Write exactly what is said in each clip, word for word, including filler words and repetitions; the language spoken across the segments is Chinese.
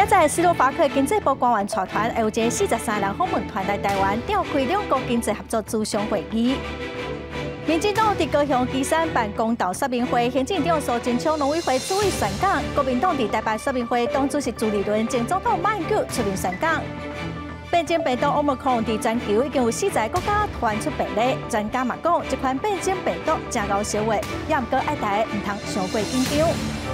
明仔斯洛伐克经济部官员带团有一个四十三人访问团来台湾，召开两国经济合作咨询会议。民进党伫高雄旗山办公道说明会，行政长苏贞昌农委会主委宣讲，国民党伫台北说明会党主席朱立伦、前总统马英九出面宣讲。变种病毒 Omicron 伫全球已经有四十个国家传出病例，专家嘛讲，这款变种病毒真够烧话，也毋过爱大家毋通伤过紧张。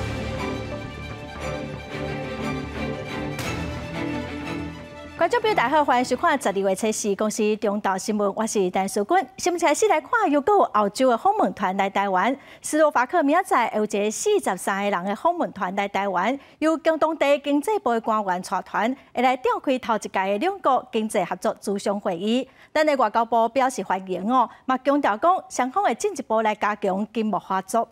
观众朋友大家好，欢迎收看十二月七日公司中道新闻，我是陈淑君。新闻开始来看，又有澳洲的访问团来台湾，斯洛伐克明仔有一个四十三个人的访问团来台湾，由共同地经济部的官员带团，会来召开头一届的两国经济合作咨询会议。咱的外交部表示欢迎哦，嘛强调讲双方会进一步来加强经贸合作。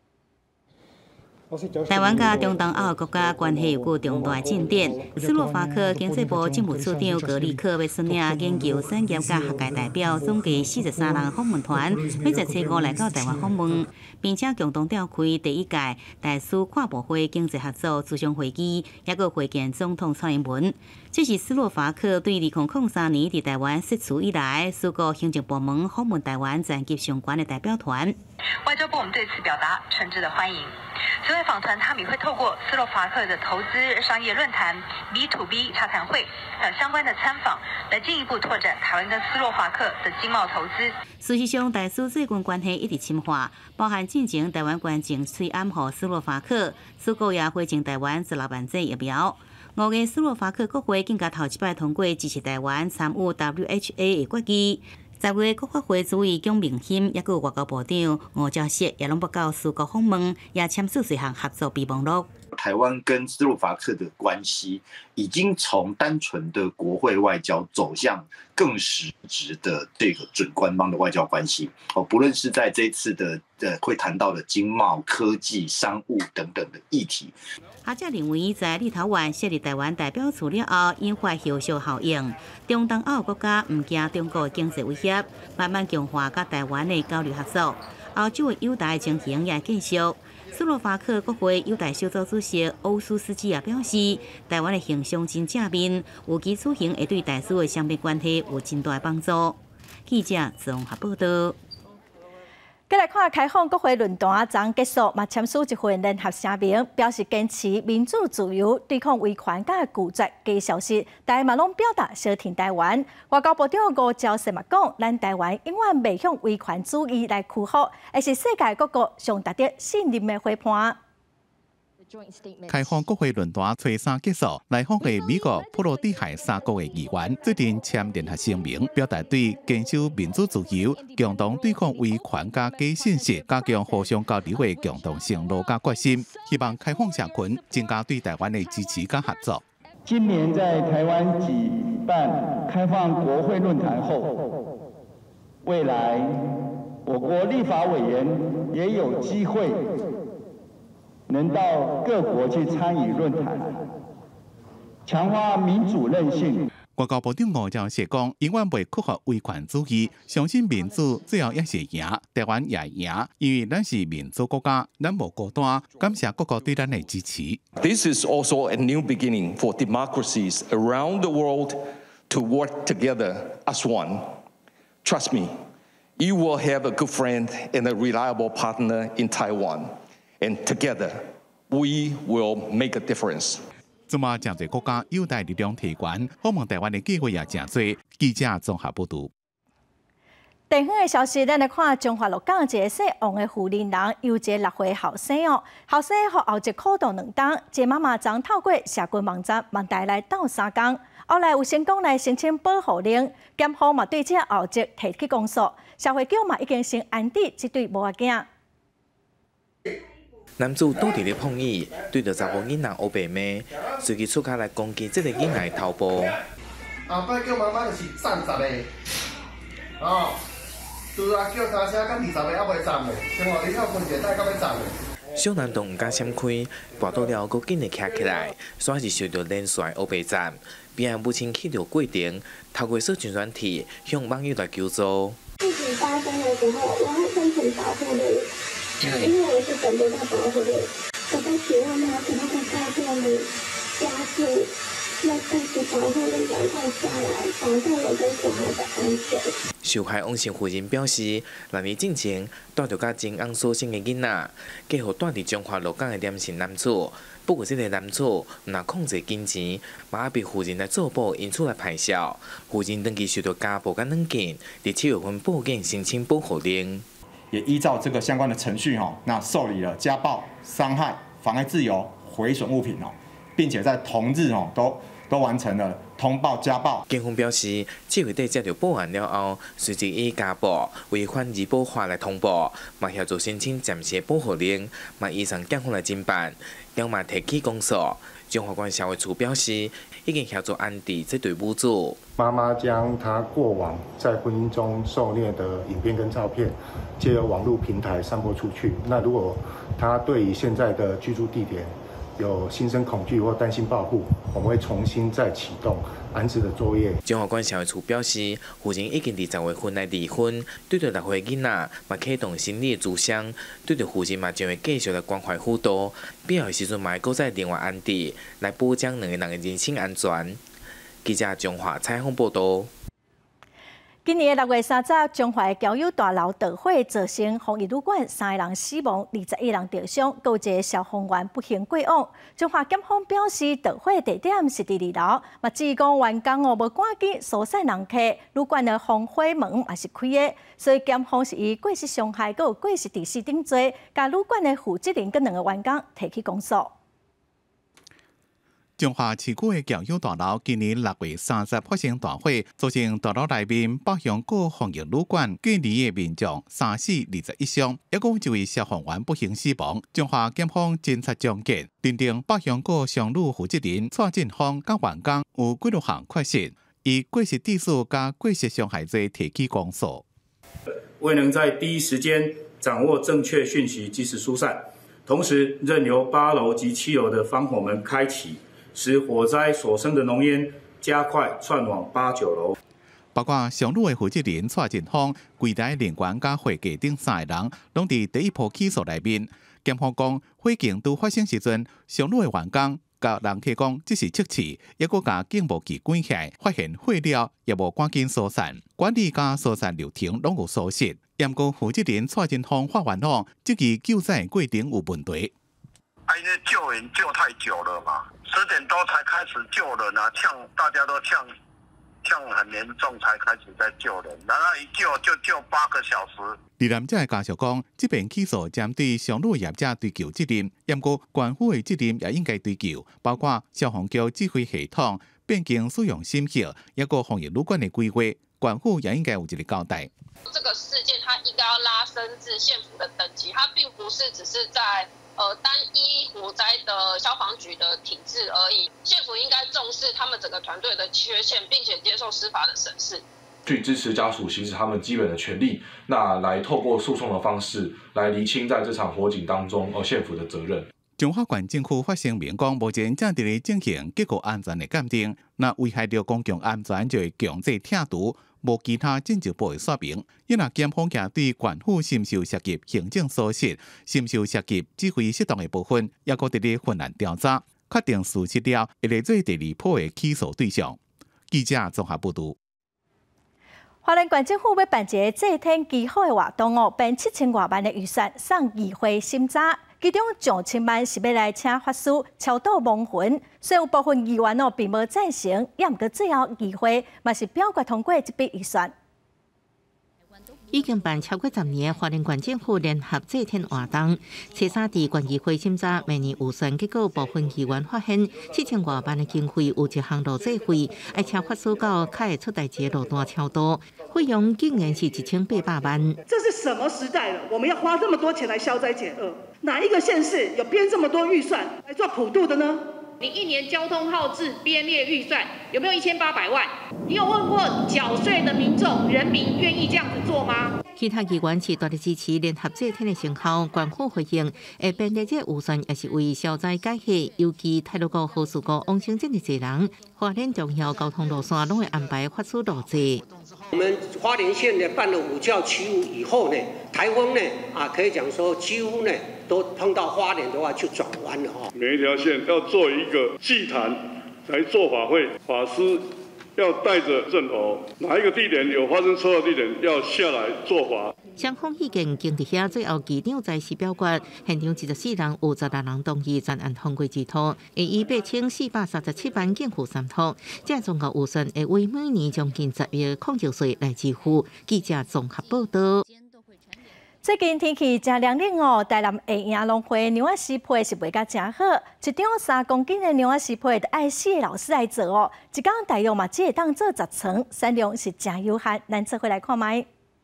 台湾甲中东欧国家关系有个重大进展。斯洛伐克经济部政务处长格里克要率领研究产业甲学界代表，总计四十三人访问团，每十七五来到台湾访问，并且共同召开第一届大使跨部会经济合作咨询会议，也个会见总统蔡英文。这是斯洛伐克对二零零三年伫台湾设处以来，四个行政部门访问台湾战及相关的代表团。 外交部我们对此表达诚挚的欢迎。此外，访团他们也会透过斯洛伐克的投资商业论坛 B to B 洽谈会，还有相关的参访，来进一步拓展台湾跟斯洛伐克的经贸投资。 事实上，大使最近关系一直深化，包含进前台湾关境催安予斯洛伐克，四个也回进台湾十六万剂疫苗。五月斯洛伐克国会更加头一摆通过支持台湾参与 W H A 的决议。十月国发会主委蒋明鑫，也有外交部长吴钊燮也拢报告四国访问，也签署一项合作备忘录。 台湾跟斯洛伐克的关系已经从单纯的国会外交走向更实质的这个准官方的外交关系。哦，不论是在这次的呃会谈到的经贸、科技、商务等等的议题。 学者认为，在立陶宛设立台湾代表处了后，引发后续效应。中东欧国家唔惊中国的经济威胁，慢慢强化甲台湾的交流合作。欧洲的友台情形也继续。斯洛伐克国会友台小组主席欧苏斯基也表示，台湾的形象真正面，有期此行会对大使的双边关系有真大的帮助。记者综合报道。 再来看开放国会论坛昨结束，嘛签署一份联合声明，表示坚持民主自由，对抗威权甲拒绝假消息。大家嘛拢表达小挺台湾。外交部长吴钊燮嘛讲，咱台湾永远袂向威权主义来屈服，而是世界各国上值得信任的伙伴。 开放国会论坛初三结束，来访的美国、波罗的海三国的议员最近签联合声明，表达对坚守民主自由、共同对抗威权甲假信息、加强互相交流的共同承诺甲决心，希望开放社群增加对台湾的支持甲合作。 今年在台湾举办开放国会论坛后，未来我国立法委员也有机会能到各国去参与论坛，强化民主韧性。 外交部长吴钊燮讲，永远袂屈服威权主义，相信民主最后也是赢，台湾也赢，因为咱是民主国家，咱无孤单。感谢各国对咱的支持。 This is also a new beginning for democracies around the world to work together as one. Trust me, you will have a good friend and a reliable partner in Taiwan.And together, we will make a difference. 这么真侪国家友台力量提悬，访问台湾的机会也真多。记者综合报道。 地方的消息，咱来看中华鹿港一个姓王的妇人人，有一个六岁后生哦，后生和后一苦度两冬，这妈妈曾透过社群网站问大来斗三工，后来有成功来申请保护令，检方嘛对这后一提起公诉，社会局嘛已经先安置这对母仔囝。 男子倒伫咧碰椅，对着查某囡仔黑白骂，随即出脚来攻击这个囡仔的头部。 后摆叫妈妈就是站十个，哦，拄啊叫三声，到二十个还袂站的，生活里口分一带到要站的。 小男童唔敢闪开，跋倒了，佫紧的徛起来，煞是受到连续黑白站。边仔母亲去到过程，透过社群软体向网友来求助。 事情发生的时候，我会申请保护令。因为我是等不到保护令，我在询问他，可不可以告诉你加速要暂时保护的赶快下来，保障我跟小孩的安全。 受害王姓妇人表示，六年之前带着甲真昂所生的囡仔，嫁予住伫中华鹿港的连姓男子。不过，这个男子毋若控制金钱，嘛被妇人来做保，因此来排销。妇人登记受到家暴甲软禁，伫七月份报警申请保护令。 也依照这个相关的程序哈，那受理了家暴、伤害、妨碍自由、毁损物品哦，并且在同日哦都都完成了通报家暴。 警方表示，七月底接到报案了后，随即以家暴违反医保法来通报，嘛协助申请暂时保护令，嘛依上警方来侦办，了嘛提起公诉。中华关社会处表示，已经协助安置这对母子。 妈妈将她过往在婚姻中受虐的影片跟照片，借由网络平台散播出去。那如果她对于现在的居住地点有心生恐惧或担心报复，我们会重新再启动安置的作业。 中华关社会处表示，妇人已经伫十月份来离婚，对着六岁囡仔嘛启动心理咨商，对着妇人嘛将会继续来关怀辅导，必要的时阵嘛会搁再另外安置，来保障两个人的人身安全。记者中华采访报道。 今年六月三十，中华交友大楼大火造成防疫旅馆三个人死亡，二十一人受伤，有一个消防员不幸过往。中华检方表示，大火地点是伫二楼，嘛至于讲员工哦无赶紧疏散人客，旅馆的防火门也是开的，所以检方是以过失伤害，佮有过失致死等罪，甲旅馆的负责人佮两个员工提起公诉。 中华市区的交友大楼今年六月三十发生大火，造成大楼内面北向各防疫旅馆隔离的民众三死二十一伤，也共一位消防员不幸死亡。中华检方侦查终结，认定北向各商旅负责人蔡振芳甲员工有几多项缺失，以过失致死加过失伤害罪提起公诉。 未能在第一时间掌握正确讯息，及时疏散，同时任由八楼及七楼的防火门开启，使火灾所生的浓烟加快窜往八九楼。 包括上路的负责人蔡振芳、柜台人员甲会计等三个人，拢伫第一波起诉内面。检方讲，火警拄发生时阵，上路的员工甲人客讲只是测试，也搁甲警务局关起来，发现火了，也无赶紧疏散，管理甲疏散流程拢有疏失。验过负责人蔡振芳发言讲，这个救灾过程有问题。 啊，因为救援救太久了嘛，十点多才开始救人啊，呛大家都呛呛很严重，才开始在救人，然后一救就救八个小时。 罹难者的家属讲，这边起诉针对上路业者追究责任，验过官府的责任也应该追究，包括消防局指挥系统变更使用审核，也个防疫旅馆的规划，官府也应该有一个交代。 这个事件它应该要拉升至县府的等级，它并不是只是在。呃，单一火灾的消防局的体制而已，县府应该重视他们整个团队的缺陷，并且接受司法的审视， 去支持家属行使他们基本的权利，那来透过诉讼的方式来厘清在这场火警当中，呃，县府的责任。 中华县政府发声明讲，目前正伫咧进行结构安全的鉴定，那危害到公共安全就会强制拆除。无其他进一步的说明，因若检方徛对县府深受涉及行政疏失、深受涉及指挥失当的部分，也搁伫咧分案调查，确定事实了，会来做第二波的起诉对象。记者综合报道。 花莲县政府要办一个祭天祈福的活动哦，并七千外万的预算送议会审查。其中上千万是要来请法师超度亡魂，虽然有部分议员哦并无赞成，也毋过最后议会嘛是表决通过这笔预算。 已经办超过十年的花莲县政府联合祭天活动，初三伫县议会审查明年预算结果，部分议员发现七千外万的经费有一项路祭费，爱请法师到较会出代志的路段超度，费用竟然是一千八百万。 这是什么时代了？我们要花这么多钱来消灾解厄？哪一个县市有编这么多预算来做普渡的呢？ 你一年交通耗资编列预算有没有一千八百万？你有问过缴税的民众、人民愿意这样子做吗？ 其他议员是大力支持联合祭天的成效，县府回应会编列这预算也是为消灾解厄，尤其太鲁阁、好事阁、往生这么侪人，花莲重要交通路线拢会安排法师路祭。 我们花莲县呢办了五教七舞以后呢，台风呢啊可以讲说几乎呢都碰到花莲的话就转弯了哈。 每一条线要做一个祭坛来做法会，法师要带着阵头，哪一个地点有发生车祸地点要下来做法。 双方已经经伫遐最后机场在时表决，现场二十四人，有十六人同意专案通过指图，以以八千四百三十七万件付三图，这总额预算会为每年将近十亿控制税来支付。记者综合报道。 最近天气真凉冷哦，台南会赢农会牛仔丝皮是卖甲真好，一张三公斤的牛仔丝皮就爱四个老师来做哦，一工大约嘛只会当做十层，产量是真有限，咱做回来看卖。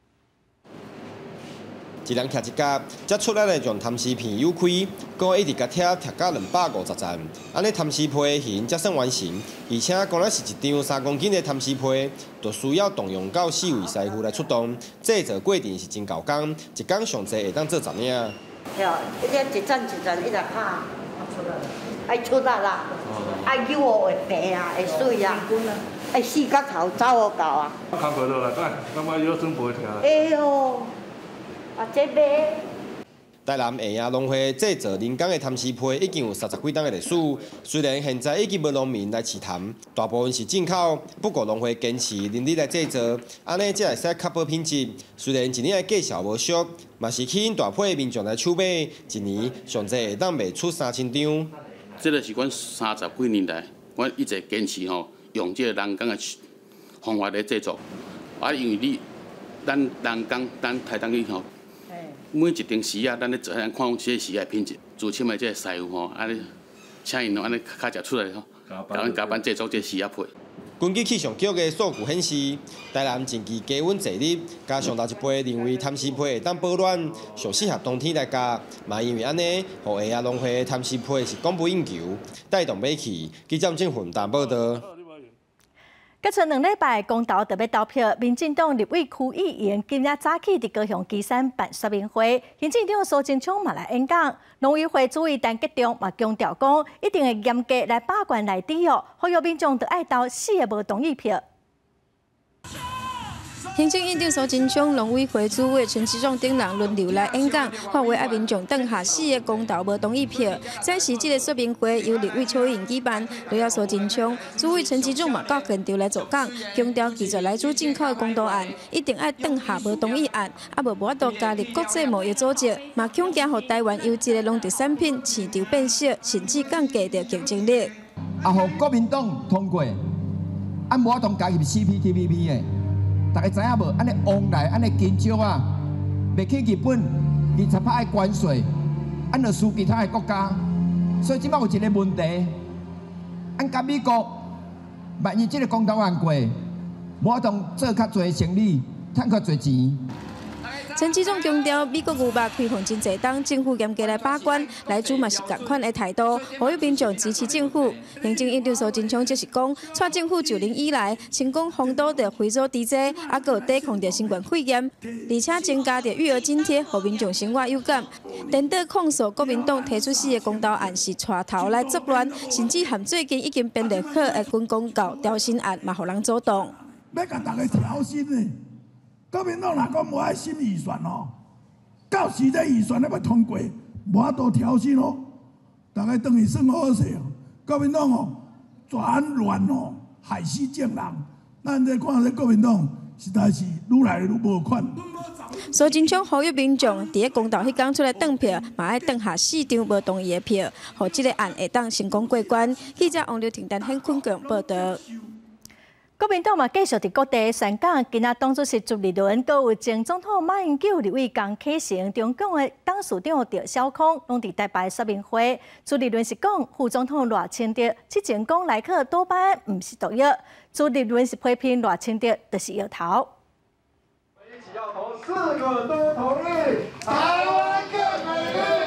一人徛一甲，才出来的用贪丝片有开，讲一直甲贴贴到两百五十层，安尼贪丝皮的形才算完成。而且讲咱是一张三公斤的贪丝皮，就需要动用到四位师傅来出动，制作过程是真够工，一工上济会当做十领。 对，一点一层一层一直拍，爱出力啦，爱叫我会平啊，会水啊，爱四角头走好够啊。 工课落来，感觉腰酸背痛。 哎呦！啊，这边。 台南会赢农会制作人工的贪丝皮已经有三十几档的历史，虽然现在已经无农民来饲贪，大部分是进口，不过农会坚持人力来制作，安尼才会使确保品质。虽然一年的价销无俗，嘛是吸引大批民众来抢买，一年上济会当卖出三千张。 这个是阮三十几年来，阮一直坚持吼，用这个人工的方法来制作。啊，因为你，咱人工，咱台东去吼。每一张丝啊，咱咧做咱看这丝啊品质，自请的这个师傅吼，安尼请因安尼较食出来吼，甲阮加班制作这丝啊皮。 根据气象局的数据显示，台南近期低温坐日，加上老一辈认为贪丝皮会当保暖，上适合冬天来加。嘛因为安尼，互下亚农会贪丝皮是供不应求，带动买气。记者郑混淡报道。 隔剩两礼拜，公投特别投票，民进党立委区议员今日早起伫高雄旗山办说明会，行政长苏贞昌嘛来演讲。农委会主委陈吉仲嘛强调讲，一定会严格来把关内底哦，呼吁民众得爱投四个无同意票。行政院长苏贞昌、农委会主委陈其仲等人轮流来演讲，发话爱民众等下四个公投无同意票。暂时这个说明会由立委邱颖举办，除了苏贞昌、主委陈其仲嘛到现场来做讲，强调继续来自进口的公投案，一定爱等下无同意案，啊无无法度加入国际贸易组织，嘛强调互台湾优质的农特产品市场变小，甚至降低着竞争力。 啊，互国民党通过，啊无法度加入 C P T P P 的。大家知影无？安尼往来，安尼金州啊，袂去日本二十趴的关税，安就输其他的国家。所以即摆有一个问题，按甲美国，万一即个公投案过，无法度做较侪生意，赚较侪钱。陈其仲强调，美国牛肉开放真侪档，政府严格来把关，来自嘛是同款的态度，呼吁民众支持政府。行政院长苏贞昌则是讲，蔡政府就任以来，成功防堵着非洲猪瘟，还有抵抗着新冠肺炎，而且增加着育儿津贴，互民众生活有感。颠倒控诉国民党提出四个公投案是带头来作乱，甚至含最近已经编列好的军公告调薪案嘛，互人阻挡。 要甲大家调薪呢？国民党若讲无爱审预算哦，到时这预算要要通过，无法度调薪哦，大家等于算好势哦。国民党哦，全乱哦，害死众人。咱这看这国民党实在是愈来愈无款。苏贞昌呼吁民众伫个公投迄天出来投票，嘛爱投下四张无同意的票，互这个案会当成功过关。记者王刘婷、陈hen坤强报道。国民党嘛继续伫各地宣讲，今仔党主席朱立伦，阁有前总统马英九立委江启臣、中共的董事长赵少康，拢伫台北说明会。朱立伦是讲，副总统赖清德之前讲来客多半毋是毒药，朱立伦是批评赖清德就是摇头。一起要投四个都同意，台湾更美丽。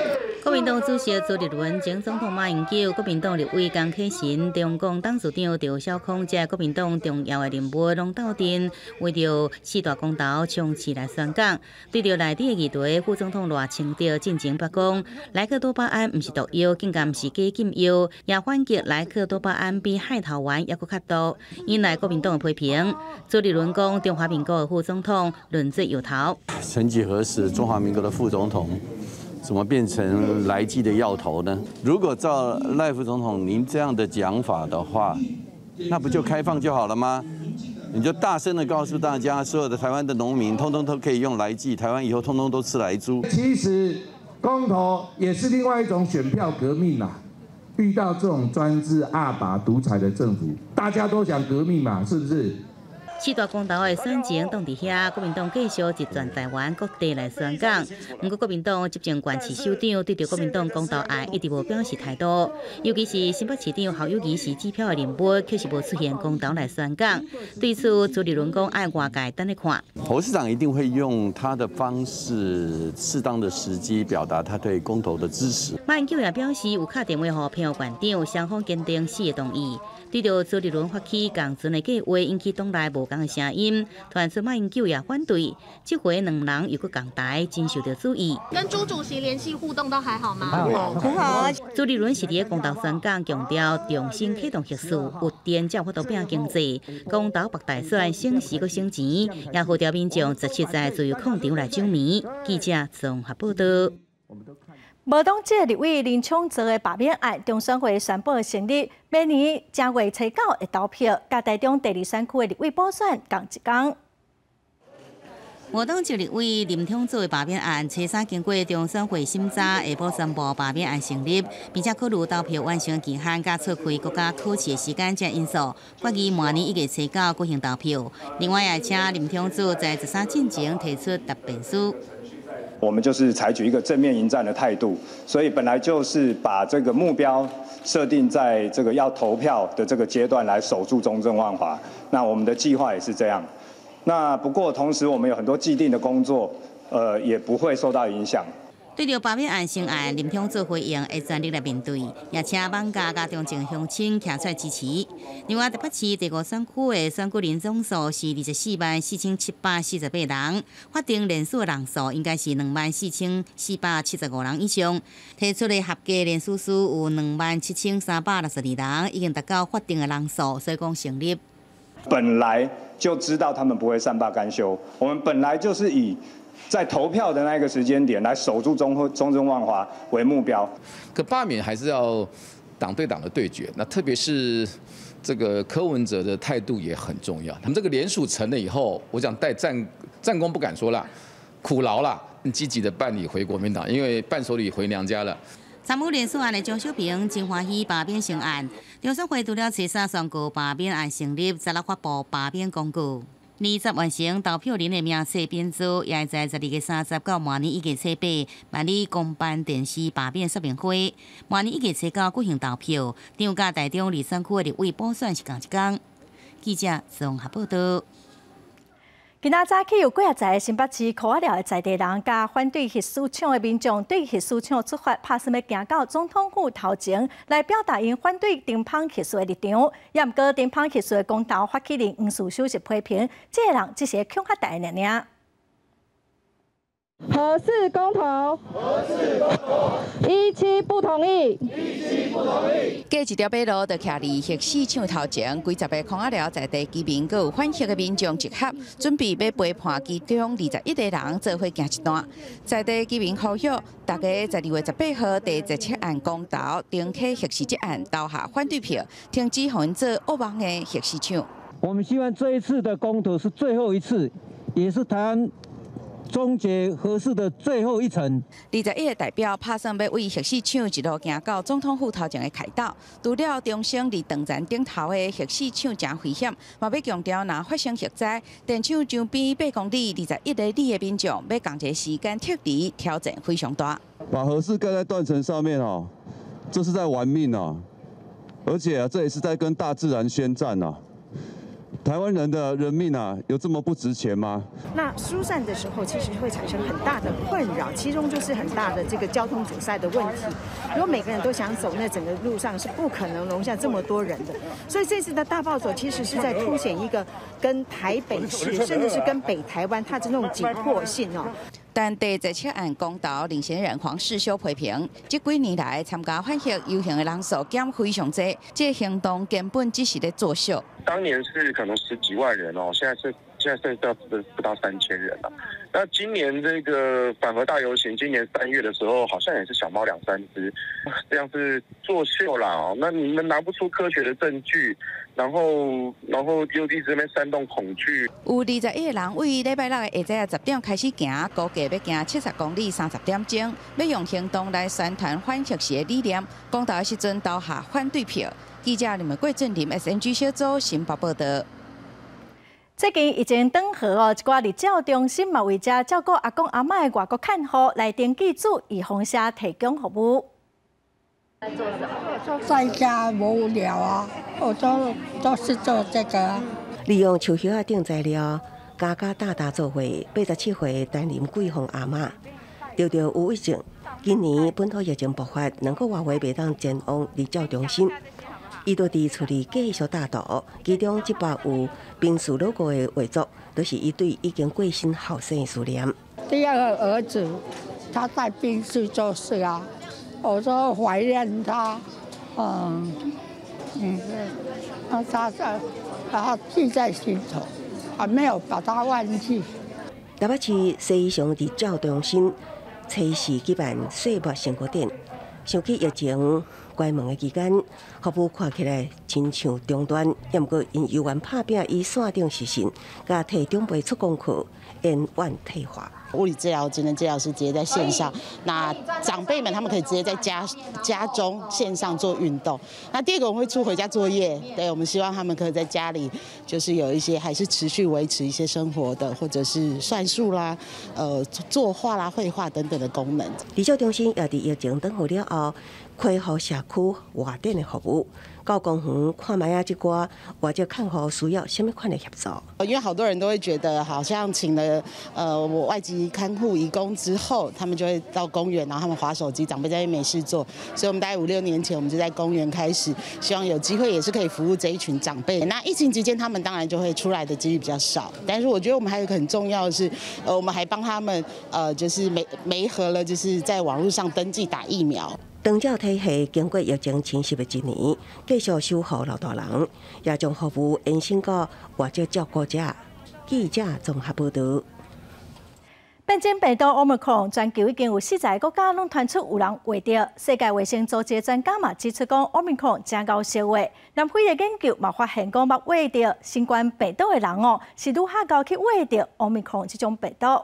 国民党主席朱立伦、前总统马英九、国民党立委江启臣、中共董事长赵少康，这国民党重要的人物拢斗阵，为着四大公投冲刺来宣讲。对着内底的议题，副总统赖清德进前表讲，莱克多巴胺毋是毒药，更加毋是假禁药，也反击莱克多巴胺比海头丸还佫较毒。引来国民党的批评。朱立伦讲，中华民国的副总统论罪有头。 曾几何时，中华民国的副总统怎么变成来剂的药头呢？如果照赖副总统您这样的讲法的话，那不就开放就好了吗？你就大声的告诉大家，所有的台湾的农民通通都可以用来剂，台湾以后通通都吃来猪。 其实公投也是另外一种选票革命啦。遇到这种专制、阿爸独裁的政府，大家都想革命嘛，是不是？ 四大公投的选情当伫遐，国民党继续一转台湾各地来宣讲。不过，国民党执政县市首长对着国民党公投案一直无表示态度，尤其是新北市长侯友宜是指标的人物，却是无出现公投来宣讲。对此，朱立伦讲爱外界等咧看。 侯市长一定会用他的方式、适当的时机表达他对公投的支持。 马英九也表示有打电话予偏院长，双方坚定四个同意。对着朱立伦发起共存的计划，引起党内无同的声音，传出马英九也反对。这回两人又搁共台，真受到注意。 跟朱主席联系互动都还好吗？ 很好，很好。朱立伦是伫公投宣讲强调，重新启动核四，有电才有法度拼经济。公投北大选省时搁省钱，也号召民众十七在自由空场来上眠。记者综合报道。 无党籍立委林昌泽的罢免案，中选会宣布成立，明年正月初九会投票，甲台中第二选区的立委补选共一天。 无党籍立委林昌泽的罢免案，初三经过中选会审查，下晡宣布罢免案成立，并且考虑投票完成期限甲错开国家考试的时间等因素，决议明年一月初九举行投票。另外也请林昌泽在十三进前提出答辩书。 我们就是采取一个正面迎战的态度，所以本来就是把这个目标设定在这个要投票的这个阶段来守住中正万华。那我们的计划也是这样。那不过同时我们有很多既定的工作，呃，也不会受到影响。 对着罢免案成案，林昌泽回应会全力来面对，也请网家加中正乡亲站出来支持。另外，台北市第五选区的选举人总数是二十四万四千七百四十八人，法定人数的人数应该是两万四千四百七十五人以上。提出的合格人数数有两万七千三百六十二人，已经达到法定的人数，所以讲成立。 本来就知道他们不会善罢甘休，我们本来就是以在投票的那个时间点来守住中中正万华为目标。 可罢免还是要党对党的对决，那特别是这个柯文哲的态度也很重要。我们这个联署成了以后，我想带战战功不敢说啦，苦劳啦，积极的办理回国民党，因为伴手礼回娘家了。 参与联署案的张小平真欢喜罢免成案，中选会除了初三宣告罢免案成立，十六发布罢免公告。二十完成投票人的名册编组，也会在十二月三十到明年一月初八办理公办电视罢免说明会。明年一月初九举行投票，张甲台中二选区的立委补选是同一天。记者综合报道。今仔早起有几啊在新北市柯仔寮的在地人，甲反对核四厂的民众，对核四厂出发，拍算要行到总统府头前，来表达因反对丁芳核四的立场。也毋过丁芳核四的公投发起人黄素秀是批评，这个人只是恐吓大的尔。 核四公投，核四公投，一七不同意，一七不同意。 过一条马路，就徛伫核四厂头前，几十个柯仔寮在地居民，佮有反核的民众集合，准备要陪伴其中二十一个人做伙行一段。在地居民呼吁，大家十二月十八号第十七案公投，重启核四这案投下反对票，停止互因做恶梦的核四厂。 我们希望这一次的公投是最后一次，也是台湾终结核四的最后一层。 二十一个代表拍算要为核四厂一路行到总统府头前的凯道，除了中升离长站顶头的核四厂真危险，嘛要强调若发生核灾，电厂周边八公里二十一个里的民众要共一时间撤离，挑战非常大。 把核四盖在断层上面哦，这是在玩命啊！而且啊，这也是在跟大自然宣战啊！ 台湾人的人命啊，有这么不值钱吗？ 那疏散的时候，其实会产生很大的困扰，其中就是很大的这个交通阻塞的问题。如果每个人都想走，那整个路上是不可能容下这么多人的。所以这次的大暴走其实是在凸显一个跟台北市，甚至是跟北台湾它这种紧迫性哦。 但地在车案公道领先人黄世修批评，这几年来参加反核游行的人数减非常多，这行动根本只是在作秀。 当年是可能十几万人哦，现在是现在剩到不到三千人了。那今年这个反核大游行，今年三月的时候，好像也是小猫两三只，这样是作秀啦哦。那你们拿不出科学的证据，然后然后又一直在那边煽动恐惧。 有二十一个人为礼拜六的下晝十點開始行，估計要行七十公里三十點鐘，要用行動來宣傳反核時的理念。公投的時陣投下反對票。記者林桂俊林 S N G 小組新北報道。 最近已經登河哦，一寡日照中心嘛為遮照顧阿公阿嬷的外國看護來登記做預防社提供服務。 在家無聊啊，我都都是做這個。 利用樹葉啊頂材料，家家大大做伙，八十七歲擔任貴妃阿嬷，得到有疫症。今年本土疫情爆發，兩個外圍袂當前往日照中心。伊都伫厝里繼續大道，其中一百有病逝老過的遺囑，都是伊對已經過身後生的思念。 第二個兒子，他在病逝就是啊，我說懷念他，嗯嗯，他他他記在心頭，還沒有把他忘記。 台北市西翔日照中心初時舉辦歲末生活展，想起疫情關門的期間，服務看起來親像中斷，也毋過因有緣拍拼以線頂實行，甲替長輩出功課，延晚退化。 物理治療、職能治療師直接在線上，那長輩們他們可以直接在家家中線上做運動。那第二個我們會出回家作業，對，我們希望他們可以在家裡就是有一些還是持續維持一些生活的，或者是算術啦、呃作畫啦、繪畫等等的功能。 日照中心也佇疫情登好了後，開放社區外展的服務。到公園看賣啊，這寡或者看護需要什麼款的協助？ 因為好多人都會覺得，好像請了呃我外籍看護義工之後，他們就會到公園，然後他們滑手機，長輩在那邊沒事做。所以我們大概五六年前，我們就在公園開始，希望有機會也是可以服務這一群長輩。那疫情期間，他們當然就會出來的幾率比較少。但是我覺得我們還有一個很重要的是，呃，我們還幫他們呃就是媒媒合了，就是在網絡上登記打疫苗。 長照體系經過疫情侵襲的一年，繼續守護老大人，也將服務延伸到外籍照顧者。記者綜合報道。 變種病毒 Omicron， 全球已經有四十個國家攏傳出有人患着。世界衛生組織專家嘛指出講 ，Omicron 正高燒話，南非嘅研究嘛發現講，捌患着新冠病毒嘅人哦，是愈較高去患着 Omicron 這種病毒。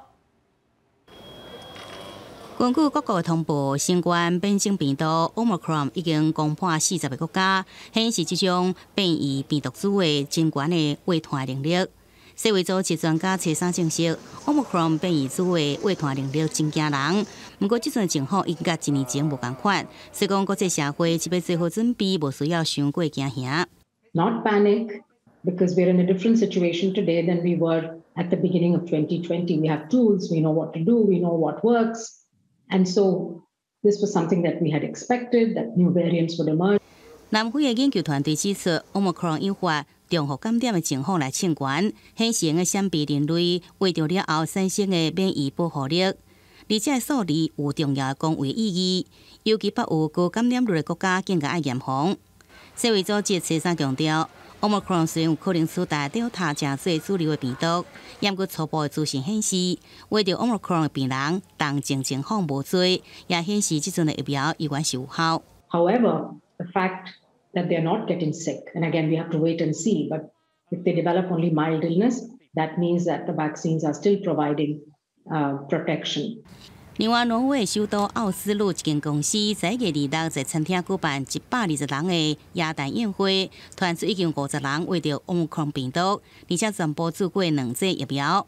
根據各國通報，新冠變種病毒 Omicron 已經攻破四十個國家，顯示這種變異病毒株的真懸的遺傳能力。世衛組織專家初三證實 ，Omicron 變異株的遺傳能力真驚人。不過，這種情況已經甲一年前無同款，所以講國際社會只要做好準備，無需要傷過驚嚇。 Not panic, because we're in a different situation today than we were at the beginning of twenty twenty. We have tools, we know what to do, we know what works. And so this was something that we had expected, that new variants would emerge. 南非嘅研究團隊指出 ，Omicron 引發重複感染嘅情況來清懸，顯示嘅閃避人類為着了後產生嘅免疫保護力，而且數字有重要嘅公衛意義，尤其把有高感染率嘅國家更加愛嚴防。世衛組織初三強調 ，Omicron 雖然有可能取代 Delta 真濟主流嘅病毒，不過初步嘅資訊顯示，患着 Omicron 嘅病人重症情況無多，也顯示這陣嘅疫苗依然是有效。 However, the fact that they are not getting sick, and again we have to wait and see, but if they develop only mild illness, that means that the vaccines are still providing uh, protection. 另外，挪威首都奧斯陸一間公司在月二六在餐廳舉辦一百二十人的耶誕宴會，傳出已經五十人患着 Omicron 病毒，而且全部做過兩劑疫苗。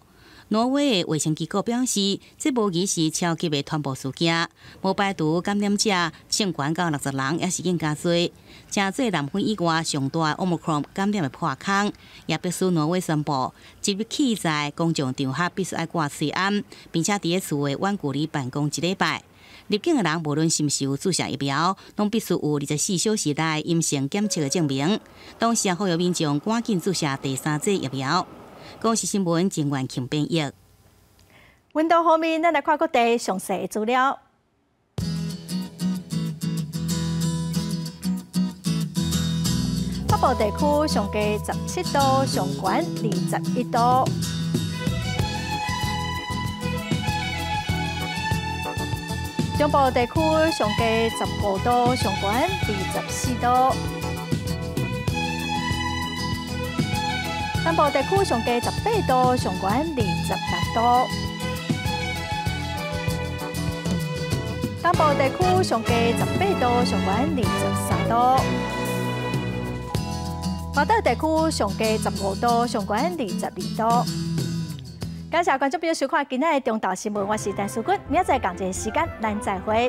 挪威的卫生机构表示，这无疑是超级的传播事件，无排除感染者性悬到六十人，也是更加多。真做南非以外上大 Omicron 感染的破口，也必须挪威宣布，即日起在公众场合必须爱挂西安，并且伫个厝的远距离办公一礼拜。入境的人无论是毋是有注射疫苗，拢必须有二十四小时内阴性检测的证明。同时，呼吁民众赶紧注射第三剂疫苗。公视新闻郑元庆编译。 温度方面，咱来看各地详细的资料。北部地区上低十七度，上悬二十一度。中部地区上低十五度，上悬二十四度。南部地区上低十八度，上悬二十六度。东部地区上低十八度，上悬二十三度。马岛地区上低十五度，上悬二十二度。感谢观众朋友收看今天的中岛新闻，我是陈淑君，明仔载同一个时间咱再会。